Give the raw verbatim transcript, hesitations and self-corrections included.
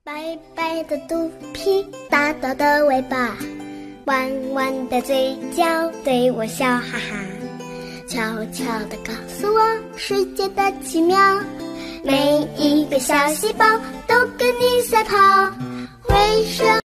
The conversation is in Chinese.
白白的肚皮，大大的尾巴，弯弯的嘴角，对我笑哈哈。悄悄地告诉我世界的奇妙，每一个小细胞都跟你赛跑。为什么